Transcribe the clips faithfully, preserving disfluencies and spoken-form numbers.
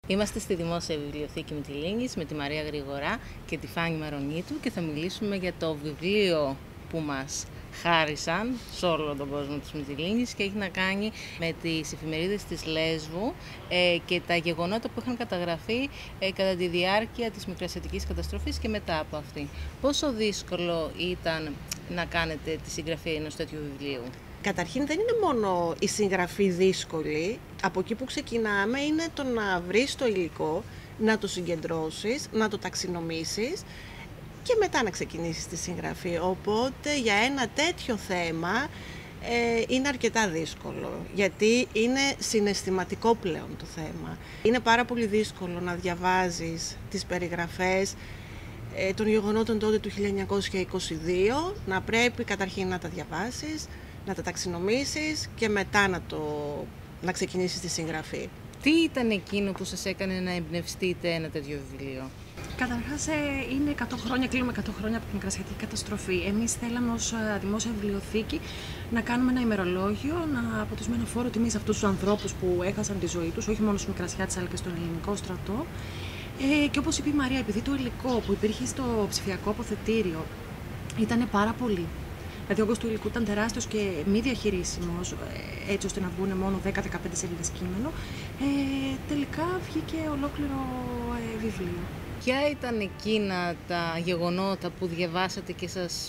Είμαστε στη Δημόσια Βιβλιοθήκη Μυτιλήνης με τη Μαρία Γρηγορά και τη Φάνη Μαρονίτου και θα μιλήσουμε για το βιβλίο που μας χάρισαν σε όλο τον κόσμο της Μυτιλήνης και έχει να κάνει με τις εφημερίδες της Λέσβου ε, και τα γεγονότα που είχαν καταγραφεί ε, κατά τη διάρκεια της Μικρασιατικής καταστροφής και μετά από αυτή. Πόσο δύσκολο ήταν να κάνετε τη συγγραφή ενός τέτοιου βιβλίου? Καταρχήν δεν είναι μόνο η συγγραφή δύσκολη, από εκεί που ξεκινάμε είναι το να βρεις το υλικό, να το συγκεντρώσεις, να το ταξινομήσεις και μετά να ξεκινήσεις τη συγγραφή. Οπότε για ένα τέτοιο θέμα ε, είναι αρκετά δύσκολο, γιατί είναι συναισθηματικό πλέον το θέμα. Είναι πάρα πολύ δύσκολο να διαβάζεις τις περιγραφές ε, των γεγονότων τότε του χίλια εννιακόσια είκοσι δύο, να πρέπει καταρχήν να τα διαβάσεις, να τα ταξινομήσεις και μετά να, το, να ξεκινήσεις τη συγγραφή. Τι ήταν εκείνο που σας έκανε να εμπνευστείτε ένα τέτοιο βιβλίο? Καταρχάς είναι εκατό χρόνια, κλείνουμε εκατό χρόνια από την Μικρασιατική καταστροφή. Εμείς θέλαμε ως Δημόσια Βιβλιοθήκη να κάνουμε ένα ημερολόγιο, να αποτίσουμε ένα φόρο τιμής σε αυτούς τους ανθρώπους που έχασαν τη ζωή τους, όχι μόνο στους Μικρασιάτες αλλά και στον ελληνικό στρατό. Ε, και όπως είπε η Μαρία, επειδή το υλικό που υπήρχε στο ψηφιακό αποθετήριο ήταν πάρα πολύ, δηλαδή ο όγκος του υλικού ήταν τεράστιος και μη διαχειρίσιμος, έτσι ώστε να βγουν μόνο δέκα με δεκαπέντε σελίδες κείμενο, ε, τελικά βγήκε ολόκληρο ε, βιβλίο. Ποια ήταν εκείνα τα γεγονότα που διαβάσατε και σας,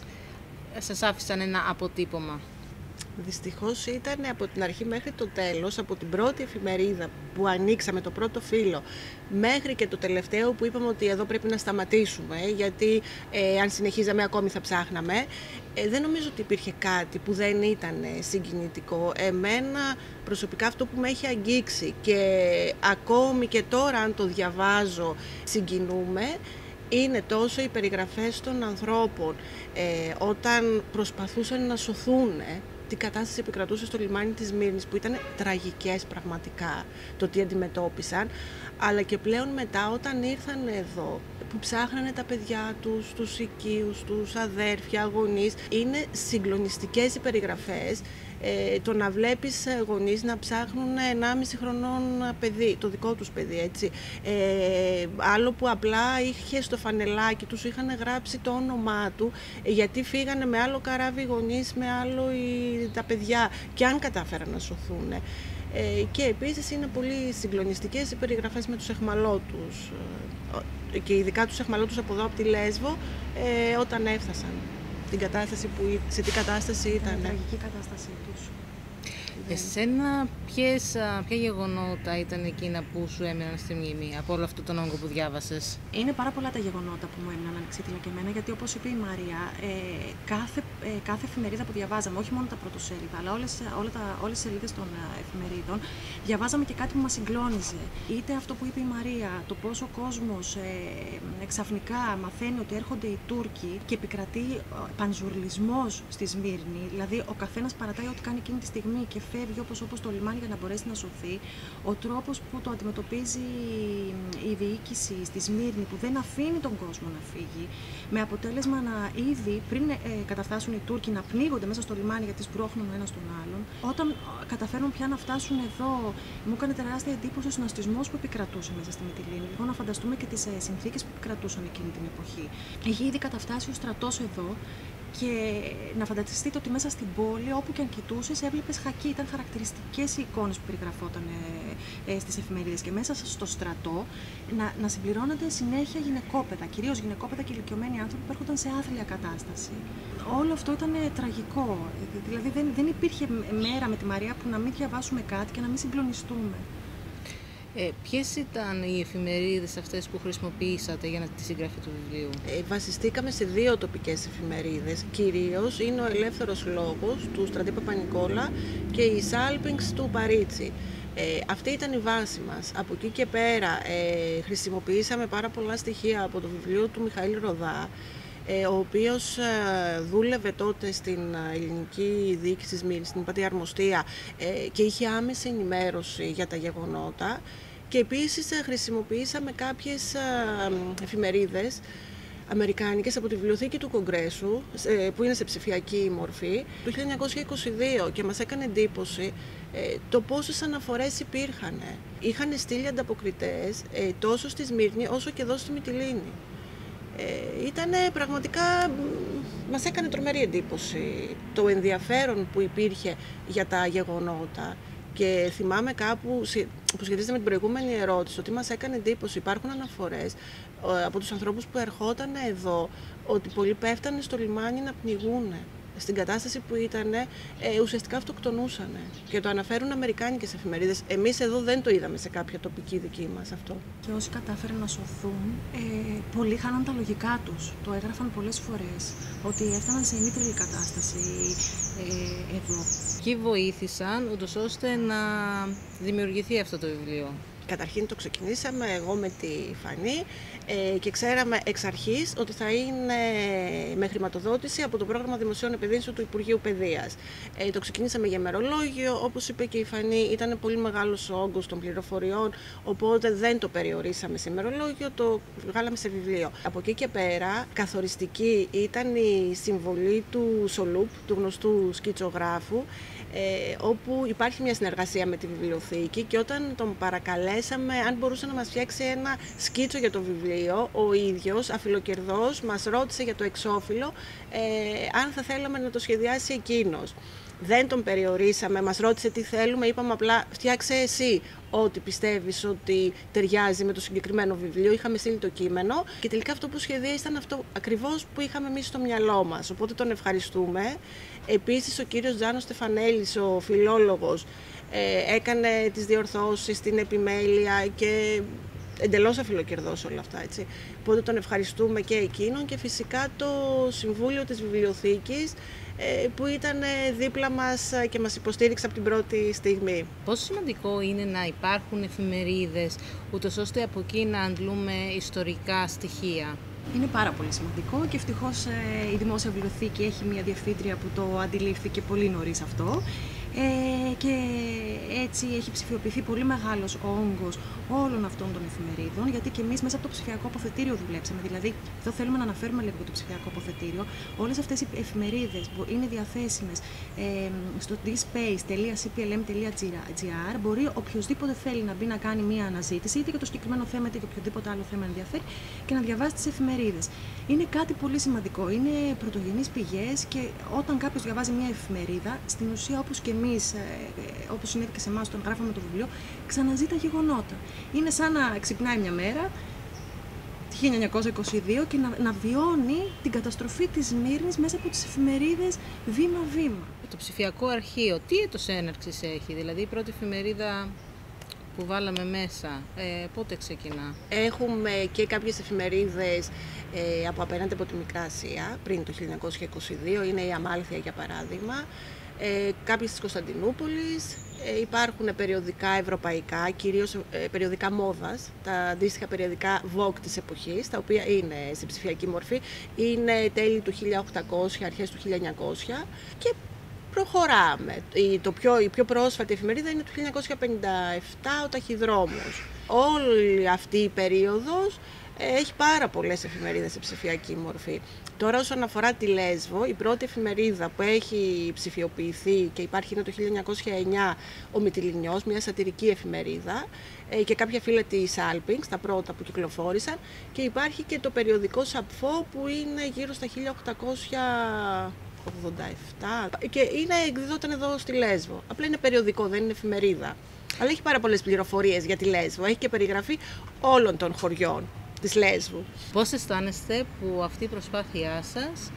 σας άφησαν ένα αποτύπωμα? Δυστυχώς ήταν από την αρχή μέχρι το τέλος, από την πρώτη εφημερίδα που ανοίξαμε το πρώτο φύλλο μέχρι και το τελευταίο που είπαμε ότι εδώ πρέπει να σταματήσουμε, γιατί ε, αν συνεχίζαμε ακόμη θα ψάχναμε. Ε, δεν νομίζω ότι υπήρχε κάτι που δεν ήταν συγκινητικό. Εμένα προσωπικά αυτό που με έχει αγγίξει και ακόμη και τώρα αν το διαβάζω συγκινούμε, είναι τόσο οι περιγραφές των ανθρώπων ε, όταν προσπαθούσαν να σωθούν, τι κατάσταση επικρατούσε στο λιμάνι της Σμύρνης, που ήταν τραγικές πραγματικά το τι αντιμετώπισαν, αλλά και πλέον μετά όταν ήρθαν εδώ που ψάχνανε τα παιδιά τους, τους οικείους τους, αδέρφια, γονείς. Είναι συγκλονιστικές οι περιγραφές. Ε, το να βλέπεις γονείς να ψάχνουν ενάμιση χρονών παιδί, το δικό τους παιδί, έτσι. Ε, άλλο που απλά είχε στο φανελάκι τους, είχαν γράψει το όνομά του, ε, γιατί φύγανε με άλλο καράβι γονείς, με άλλο οι, τα παιδιά, και αν κατάφεραν να σωθούν. Ε, και επίσης είναι πολύ συγκλονιστικές οι περιγραφές με τους αιχμαλώτους, ε, και ειδικά τους αιχμαλώτους από εδώ, από τη Λέσβο, ε, όταν έφτασαν. Την κατάσταση που, σε τι κατάσταση ήταν. Την τραγική κατάστασή τους. Εσένα ποιες, ποια γεγονότα ήταν εκείνα που σου έμειναν στη μνήμη από όλο αυτό τον όγκο που διάβασες? Είναι πάρα πολλά τα γεγονότα που μου έμειναν ανεξίτηλα και εμένα, γιατί όπως είπε η Μαρία, ε, κάθε, ε, κάθε εφημερίδα που διαβάζαμε, όχι μόνο τα πρωτοσέλιδα, αλλά όλες, όλα τα, όλες τις σελίδες των εφημερίδων, διαβάζαμε και κάτι που μας συγκλώνιζε. Είτε αυτό που είπε η Μαρία, το πόσο ο κόσμος ε, ξαφνικά μαθαίνει ότι έρχονται οι Τούρκοι και επικρατεί πανζουρλισμός στη Σμύρνη, δηλαδή ο καθένας παρατάει ό,τι κάνει εκείνη τη στιγμή και φεύγει όπως όπως το λιμάνι για να μπορέσει να σωθεί. Ο τρόπος που το αντιμετωπίζει η διοίκηση στη Σμύρνη, που δεν αφήνει τον κόσμο να φύγει, με αποτέλεσμα να ήδη πριν ε, καταφτάσουν οι Τούρκοι να πνίγονται μέσα στο λιμάνι γιατί σπρώχνουν ο ένας τον άλλον. Όταν καταφέρουν πια να φτάσουν εδώ, μου έκανε τεράστια εντύπωση ο συναστισμός που επικρατούσε μέσα στη Μυτιλήνη. Λοιπόν, να φανταστούμε και τις ε, συνθήκες που επικρατούσαν εκείνη την εποχή. Έχει ήδη καταφτάσει ο στρατός εδώ. Και να φανταστείτε ότι μέσα στην πόλη, όπου και αν κοιτούσες, έβλεπες χακί. Ήταν χαρακτηριστικές οι εικόνες που περιγραφόταν ε, ε, στις εφημερίδες. Και μέσα στο στρατό να, να συμπληρώνονται συνέχεια γυναικόπαιδα, κυρίως γυναικόπαιδα και ηλικιωμένοι άνθρωποι που έρχονταν σε άθλια κατάσταση. Όλο αυτό ήταν ε, τραγικό. Δηλαδή δεν, δεν υπήρχε μέρα με τη Μαρία που να μην διαβάσουμε κάτι και να μην συγκλονιστούμε. Ε, ποιες ήταν οι εφημερίδες αυτές που χρησιμοποιήσατε για τη συγγραφή του βιβλίου? Ε, βασιστήκαμε σε δύο τοπικές εφημερίδες. Κυρίως είναι ο Ελεύθερος Λόγος του Στρατή Παπα-Νικόλα και η Σάλπινγκς του Παρίτσι. Ε, αυτή ήταν η βάση μας. Από εκεί και πέρα ε, χρησιμοποιήσαμε πάρα πολλά στοιχεία από το βιβλίο του Μιχαήλ Ροδά, ο οποίος δούλευε τότε στην ελληνική διοίκηση της Σμύρνης, στην Υπατή Αρμοστία, και είχε άμεση ενημέρωση για τα γεγονότα. Και επίσης χρησιμοποιήσαμε κάποιες εφημερίδες αμερικάνικες από τη Βιβλιοθήκη του Κογκρέσου, που είναι σε ψηφιακή μορφή, του χίλια εννιακόσια είκοσι δύο, και μας έκανε εντύπωση ε, το πόσες αναφορές υπήρχαν. Είχαν στείλει ανταποκριτές ε, τόσο στη Σμύρνη όσο και εδώ στη Μυτιλήνη. Ε, ήτανε πραγματικά, μας έκανε τρομερή εντύπωση το ενδιαφέρον που υπήρχε για τα γεγονότα. Και θυμάμαι κάπου που σχετίζεται με την προηγούμενη ερώτηση ότι μας έκανε εντύπωση, υπάρχουν αναφορές από τους ανθρώπους που ερχόταν εδώ ότι πολλοί πέφτανε στο λιμάνι να πνιγούν. Στην κατάσταση που ήταν, ε, ουσιαστικά αυτοκτονούσαν. Και το αναφέρουν αμερικάνικες εφημερίδες. Εμείς εδώ δεν το είδαμε σε κάποια τοπική δική μας αυτό. Και όσοι κατάφεραν να σωθούν, ε, πολλοί χάναν τα λογικά τους. Το έγραφαν πολλές φορές. Ότι έφταναν σε ημίτριλη κατάσταση ε, εδώ. Ποιοι βοήθησαν ούτως ώστε να δημιουργηθεί αυτό το βιβλίο? Καταρχήν το ξεκινήσαμε εγώ με τη Φανή ε, και ξέραμε εξ αρχής ότι θα είναι με χρηματοδότηση από το πρόγραμμα Δημοσίων Επενδύσεων του Υπουργείου Παιδείας. Ε, το ξεκινήσαμε για ημερολόγιο, όπως είπε και η Φανή, ήταν πολύ μεγάλος ο όγκος των πληροφοριών, οπότε δεν το περιορίσαμε σε ημερολόγιο, το βγάλαμε σε βιβλίο. Από εκεί και πέρα, καθοριστική ήταν η συμβολή του Σολούπ, του γνωστού σκητσογράφου, Ε, όπου υπάρχει μια συνεργασία με τη βιβλιοθήκη και όταν τον παρακαλέσαμε αν μπορούσε να μας φτιάξει ένα σκίτσο για το βιβλίο, ο ίδιος αφιλοκερδός μας ρώτησε για το εξώφυλλο ε, αν θα θέλαμε να το σχεδιάσει εκείνος. Δεν τον περιορίσαμε, μας ρώτησε τι θέλουμε, είπαμε απλά φτιάξε εσύ ό,τι πιστεύεις ότι ταιριάζει με το συγκεκριμένο βιβλίο. Είχαμε στείλει το κείμενο και τελικά αυτό που σχεδίασε ήταν αυτό ακριβώς που είχαμε εμείς στο μυαλό μας, οπότε τον ευχαριστούμε. Επίσης ο κύριος Τζάνος Στεφανέλης, ο φιλόλογος, ε, έκανε τις διορθώσεις, την επιμέλεια και εντελώς αφιλοκερδός όλα αυτά, έτσι. Οπότε τον ευχαριστούμε και εκείνον και φυσικά το Συμβούλιο της Βιβλιοθήκης που ήταν δίπλα μας και μας υποστήριξε από την πρώτη στιγμή. Πόσο σημαντικό είναι να υπάρχουν εφημερίδες, ούτως ώστε από εκεί να αντλούμε ιστορικά στοιχεία? Είναι πάρα πολύ σημαντικό και ευτυχώς η Δημόσια Βιβλιοθήκη έχει μια διευθύντρια που το αντιλήφθηκε πολύ νωρίς αυτό. Ε, και έτσι έχει ψηφιοποιηθεί πολύ μεγάλος όγκος όλων αυτών των εφημερίδων, γιατί και εμείς μέσα από το ψηφιακό αποθετήριο δουλέψαμε. Δηλαδή, εδώ θέλουμε να αναφέρουμε λίγο το ψηφιακό αποθετήριο. Όλες αυτές οι εφημερίδες που είναι διαθέσιμες ε, στο dspace τελεία c p l m τελεία g r, μπορεί οποιοδήποτε θέλει να μπει να κάνει μια αναζήτηση, είτε για το συγκεκριμένο θέμα είτε για οποιοδήποτε άλλο θέμα ενδιαφέρει, και να διαβάσει τις εφημερίδες. Είναι κάτι πολύ σημαντικό. Είναι πρωτογενείς πηγές και όταν κάποιος διαβάζει μια εφημερίδα, στην ουσία όπως και εμείς, όπως συνέβη και σε εμάς όταν γράφαμε το βιβλίο, ξαναζεί τα γεγονότα. Είναι σαν να ξυπνάει μια μέρα, χίλια εννιακόσια είκοσι δύο, και να, να βιώνει την καταστροφή της Σμύρνης μέσα από τις εφημερίδες βήμα-βήμα. Το ψηφιακό αρχείο, τι έτος έναρξης έχει, δηλαδή η πρώτη εφημερίδα που βάλαμε μέσα, ε, πότε ξεκινά? Έχουμε και κάποιες εφημερίδες ε, από απέναντι από τη Μικρά Ασία, πριν το χίλια εννιακόσια είκοσι δύο, είναι η Αμάλθεια για παράδειγμα. Ε, κάποιες της Κωνσταντινούπολης, ε, υπάρχουν περιοδικά ευρωπαϊκά, κυρίως ε, περιοδικά μόδας, τα αντίστοιχα περιοδικά Vogue της εποχής, τα οποία είναι σε ψηφιακή μορφή, είναι τέλη του χίλια οκτακόσια, αρχές του χίλια εννιακόσια και προχωράμε. Η, το πιο, η πιο πρόσφατη εφημερίδα είναι του χίλια εννιακόσια πενήντα επτά, ο Ταχυδρόμος. Όλη αυτή η περίοδος έχει πάρα πολλές εφημερίδες σε ψηφιακή μορφή. Τώρα όσον αφορά τη Λέσβο, η πρώτη εφημερίδα που έχει ψηφιοποιηθεί και υπάρχει είναι το χίλια εννιακόσια εννιά, ο Μυτιληνιός, μια σατυρική εφημερίδα, και κάποια φύλλα της Άλπινγκς, τα πρώτα που κυκλοφόρησαν, και υπάρχει και το περιοδικό Σαπφό που είναι γύρω στα χίλια οκτακόσια ογδόντα επτά και είναι, εκδιδόταν εδώ στη Λέσβο. Απλά είναι περιοδικό, δεν είναι εφημερίδα. Αλλά έχει πάρα πολλές πληροφορίες για τη Λέσβο, έχει και περιγραφή όλων των χωριών της Λέσβου. Πώς αισθάνεστε που αυτή η προσπάθειά σας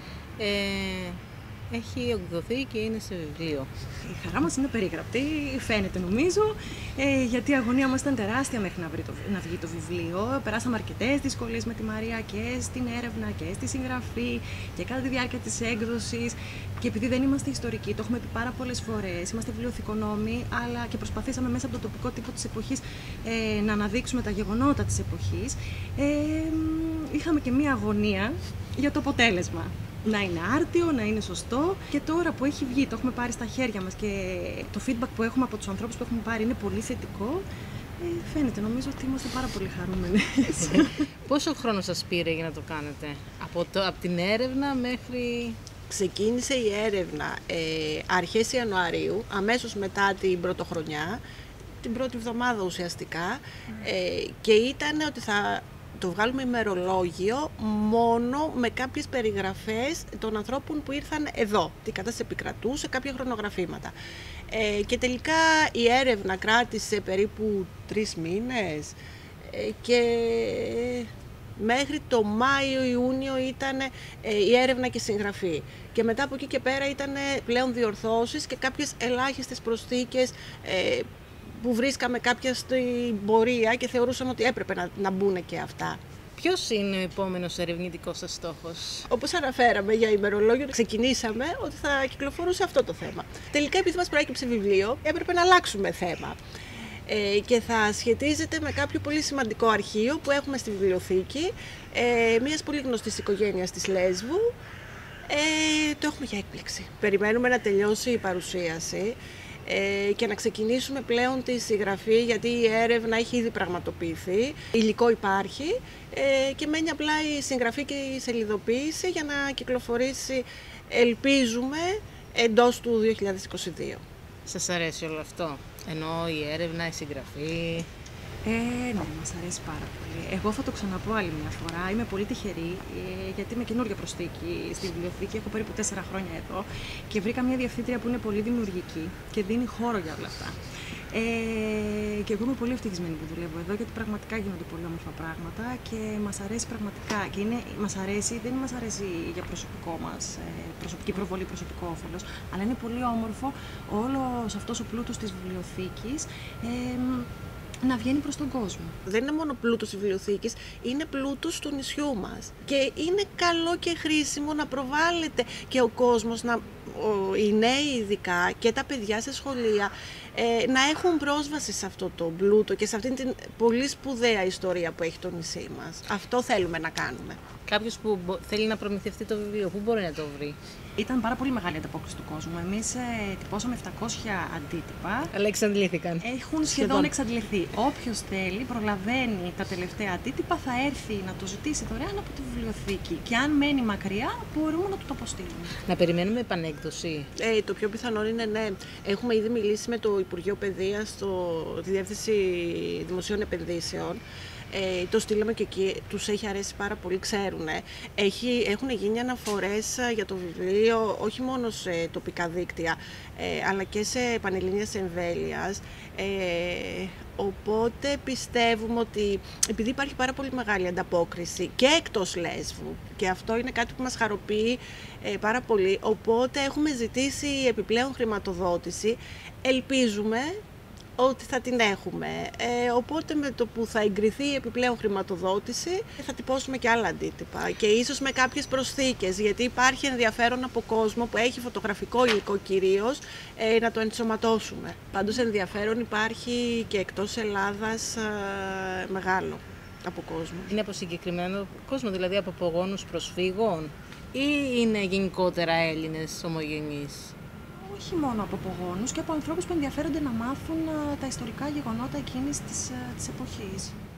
ε, έχει εκδοθεί και είναι σε βιβλίο? Η χαρά μας είναι περιγραπτή, φαίνεται νομίζω, ε, γιατί η αγωνία μας ήταν τεράστια μέχρι να, βρει το, να βγει το βιβλίο. Περάσαμε αρκετές δυσκολίες με τη Μαρία και στην έρευνα και στη συγγραφή και κατά τη διάρκεια της έκδοσης. Και επειδή δεν είμαστε ιστορικοί, το έχουμε πει πάρα πολλές φορές, είμαστε βιβλιοθηκονόμοι, αλλά και προσπαθήσαμε μέσα από το τοπικό τύπο της εποχής ε, να αναδείξουμε τα γεγονότα της εποχής. Ε, είχαμε και μία αγωνία για το αποτέλεσμα. Να είναι άρτιο, να είναι σωστό, και τώρα που έχει βγει, το έχουμε πάρει στα χέρια μας και το feedback που έχουμε από τους ανθρώπους που έχουμε πάρει είναι πολύ θετικό, ε, φαίνεται, νομίζω ότι είμαστε πάρα πολύ χαρούμενοι. Πόσο χρόνο σας πήρε για να το κάνετε, από, το, από την έρευνα μέχρι Ξεκίνησε η έρευνα ε, αρχές Ιανουαρίου, αμέσως μετά την πρωτοχρονιά, την πρώτη εβδομάδα ουσιαστικά, ε, και ήταν ότι θα το βγάλουμε ημερολόγιο μόνο με κάποιες περιγραφές των ανθρώπων που ήρθαν εδώ, τι κατάσταση επικρατούσε, κάποια χρονογραφήματα. Ε, και τελικά η έρευνα κράτησε περίπου τρεις μήνες ε, και μέχρι το Μάιο-Ιούνιο ήταν ε, η έρευνα και συγγραφή. Και μετά από εκεί και πέρα ήταν πλέον διορθώσεις και κάποιες ελάχιστες προσθήκες ε, που βρίσκαμε κάποια στην πορεία και θεωρούσαμε ότι έπρεπε να, να μπουν και αυτά. Ποιος είναι ο επόμενος ερευνητικός σας στόχος? Όπως αναφέραμε για ημερολόγιο, ξεκινήσαμε ότι θα κυκλοφορούσε αυτό το θέμα. Τελικά, επειδή μας προέκυψε βιβλίο, έπρεπε να αλλάξουμε θέμα. Ε, και θα σχετίζεται με κάποιο πολύ σημαντικό αρχείο που έχουμε στη βιβλιοθήκη, ε, μιας πολύ γνωστής οικογένειας της Λέσβου. Ε, το έχουμε για έκπληξη. Περιμένουμε να τελειώσει η παρουσίαση ε, και να ξεκινήσουμε πλέον τη συγγραφή, γιατί η έρευνα έχει ήδη πραγματοποιηθεί, υλικό υπάρχει ε, και μένει απλά η συγγραφή και η σελιδοποίηση για να κυκλοφορήσει, ελπίζουμε, εντός του δύο χιλιάδες είκοσι δύο. Σας αρέσει όλο αυτό? Εννοώ η έρευνα, η συγγραφή. Ε, ναι, μας αρέσει πάρα πολύ. Εγώ θα το ξαναπώ άλλη μια φορά. Είμαι πολύ τυχερή, ε, γιατί είμαι καινούργια προσθήκη στη βιβλιοθήκη. Έχω περίπου τέσσερα χρόνια εδώ και βρήκα μια διευθύντρια που είναι πολύ δημιουργική και δίνει χώρο για όλα αυτά. Ε, και εγώ είμαι πολύ ευτυχισμένη που δουλεύω εδώ, γιατί πραγματικά γίνονται πολύ όμορφα πράγματα και μας αρέσει πραγματικά. Και είναι, μας αρέσει, δεν μας αρέσει για προσωπικό μας, ε, προσωπική προβολή, προσωπικό όφελος, αλλά είναι πολύ όμορφο όλος αυτός ο πλούτος της βιβλιοθήκης ε, να βγαίνει προς τον κόσμο. Δεν είναι μόνο πλούτος της βιβλιοθήκης, είναι πλούτος του νησιού μας. Και είναι καλό και χρήσιμο να προβάλλεται και ο κόσμος, να, ο, οι νέοι ειδικά και τα παιδιά σε σχολεία, ε, να έχουν πρόσβαση σε αυτό το πλούτο και σε αυτήν την πολύ σπουδαία ιστορία που έχει το νησί μας. Αυτό θέλουμε να κάνουμε. Κάποιος που θέλει να προμηθευτεί το βιβλίο, πού μπορεί να το βρει? Ήταν πάρα πολύ μεγάλη ανταπόκριση του κόσμου. Εμείς ε, τυπώσαμε επτακόσια αντίτυπα. Αλλά εξαντλήθηκαν. Έχουν σχεδόν, σχεδόν εξαντληθεί. Όποιος θέλει, προλαβαίνει τα τελευταία αντίτυπα, θα έρθει να το ζητήσει δωρεάν από τη βιβλιοθήκη. Και αν μένει μακριά, μπορούμε να του το αποστείλουμε. Να περιμένουμε επανέκδοση. Ε, το πιο πιθανό είναι ναι. Έχουμε ήδη μιλήσει με το Υπουργείο Παιδείας, το, τη Διεύθυνση Δημοσίων Επενδύσεων. Ε, το στείλαμε και εκεί, τους έχει αρέσει πάρα πολύ, ξέρουν. Έχει, έχουν γίνει αναφορές για το βιβλίο, όχι μόνο σε τοπικά δίκτυα, ε, αλλά και σε πανελλήνιας εμβέλειας. Ε, οπότε πιστεύουμε ότι, επειδή υπάρχει πάρα πολύ μεγάλη ανταπόκριση και εκτός Λέσβου, και αυτό είναι κάτι που μας χαροποιεί ε, πάρα πολύ, οπότε έχουμε ζητήσει επιπλέον χρηματοδότηση, ελπίζουμε ότι θα την έχουμε. Ε, οπότε με το που θα εγκριθεί η επιπλέον χρηματοδότηση θα τυπώσουμε και άλλα αντίτυπα και ίσως με κάποιες προσθήκες, γιατί υπάρχει ενδιαφέρον από κόσμο που έχει φωτογραφικό υλικό κυρίως ε, να το ενσωματώσουμε. Πάντως ενδιαφέρον υπάρχει και εκτός Ελλάδας ε, μεγάλο από κόσμο. Είναι από συγκεκριμένο κόσμο, δηλαδή από απογόνους προσφύγων, ή είναι γενικότερα Έλληνες ομογενείς? Όχι μόνο από απογόνους, και από ανθρώπους που ενδιαφέρονται να μάθουν τα ιστορικά γεγονότα εκείνης της, της εποχής.